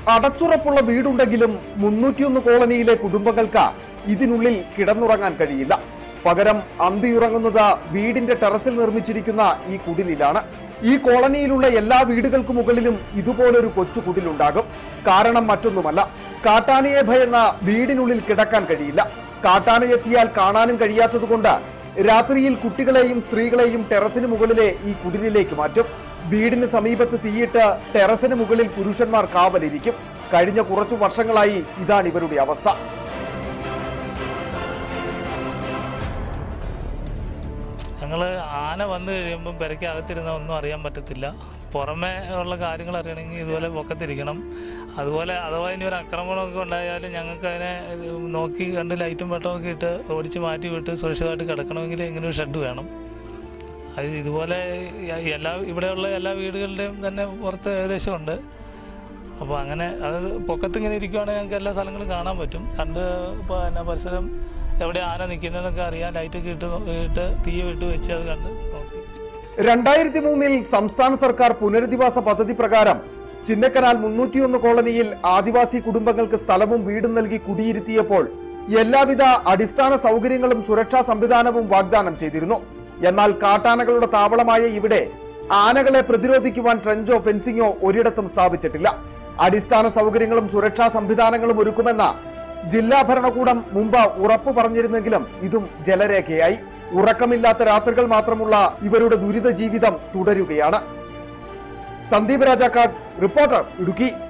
അടച്ചുറപ്പുള്ള വീടുണ്ടെങ്കിലും 301 കോളനിയിലെ കുടുംബങ്ങൾക്ക് ഇതിനുള്ളിൽ കിടന്നുറങ്ങാൻ കഴിയില്ല. പകരം അന്തിയുറങ്ങുന്നത് വീടിന്റെ ടെറസിൽ നിർമ്മിച്ചിരിക്കുന്ന ഈ കുടിലിലാണ്. ഈ കോളനിയിലുള്ള എല്ലാ വീടുകൾക്ക് മുകളിലും ഇതുപോലൊരു കൊച്ചു കുടിലുണ്ടാകും. കാരണം മറ്റൊന്നുമല്ല, കാട്ടാനയെ ഭയന്ന വീടിനുള്ളിൽ കിടക്കാൻ കഴിയില്ല. കാട്ടാനയെത്തിയാൽ കാണാനും കഴിയാത്തതുകൊണ്ട് രാത്രിയിൽ കുട്ടികളെയും സ്ത്രീകളെയും ടെറസിന് മുകളിലെ ഈ കുടിലിലേക്ക് മാറ്റും. വീടിന് സമീപത്ത് തീയിട്ട് ടെറസിന് മുകളിൽ പുരുഷന്മാർ കാവലിരിക്കും. കഴിഞ്ഞ കുറച്ചു വർഷങ്ങളായി ഇതാണ് ഇവരുടെ അവസ്ഥ. ഞങ്ങൾ ആന വന്നു കഴിയുമ്പം പെരയ്ക്കകത്തിരുന്ന ഒന്നും അറിയാൻ പറ്റത്തില്ല. പുറമേ ഉള്ള കാര്യങ്ങൾ അറിയണമെങ്കിൽ ഇതുപോലെ പൊക്കത്തിരിക്കണം. അതുപോലെ അഥവാ ഇനി ഒരു ആക്രമണമൊക്കെ ഉണ്ടായാലും ഞങ്ങൾക്ക് അതിനെ നോക്കി കണ്ട് ലൈറ്റും വെട്ടമൊക്കെ ഇട്ട് ഓടിച്ച് മാറ്റി വിട്ട് സുരക്ഷിതമായിട്ട് കിടക്കണമെങ്കിൽ ഇങ്ങനെ ഒരു ഷെഡ് വേണം. അത് ഇതുപോലെ ഇവിടെയുള്ള എല്ലാ വീടുകളുടെയും തന്നെ പുറത്ത് ഏകദേശം ഉണ്ട്. അപ്പോൾ അങ്ങനെ അത് പൊക്കത്തിങ്ങനെ ഇരിക്കുവാണെങ്കിൽ ഞങ്ങൾക്ക് എല്ലാ സ്ഥലങ്ങളും കാണാൻ പറ്റും. കണ്ട് ഇപ്പോൾ എന്നാ പരിസരം എവിടെ ആന നിൽക്കുന്നതെന്നൊക്കെ അറിയാൻ ലൈറ്റൊക്കെ ഇട്ട് തീ വിട്ട് വെച്ച് അത് കണ്ട് നോക്കി. 2003 സംസ്ഥാന സർക്കാർ പുനരധിവാസ പദ്ധതി പ്രകാരം ചിന്നക്കനാൽ 301 കോളനിയിൽ ആദിവാസി കുടുംബങ്ങൾക്ക് സ്ഥലവും വീടും നൽകി കുടിയിരുത്തിയപ്പോൾ എല്ലാവിധ അടിസ്ഥാന സൗകര്യങ്ങളും സുരക്ഷാ സംവിധാനവും വാഗ്ദാനം ചെയ്തിരുന്നു. എന്നാൽ കാട്ടാനകളുടെ താവളമായ ഇവിടെ ആനകളെ പ്രതിരോധിക്കുവാൻ ട്രെഞ്ചോ ഫെൻസിങ്ങോ ഒരിടത്തും സ്ഥാപിച്ചിട്ടില്ല. അടിസ്ഥാന സൗകര്യങ്ങളും സുരക്ഷാ സംവിധാനങ്ങളും ഒരുക്കുമെന്ന ജില്ലാ ഭരണകൂടം മുമ്പ് ഉറപ്പു പറഞ്ഞിരുന്നെങ്കിലും ഇതും ജലരേഖയായി. ഉറക്കമില്ലാത്ത രാത്രികൾ മാത്രമുള്ള ഇവരുടെ ദുരിത ജീവിതം തുടരുകയാണ്. സന്ദീപ് രാജാക്കാട്, റിപ്പോർട്ടർ, ഇടുക്കി.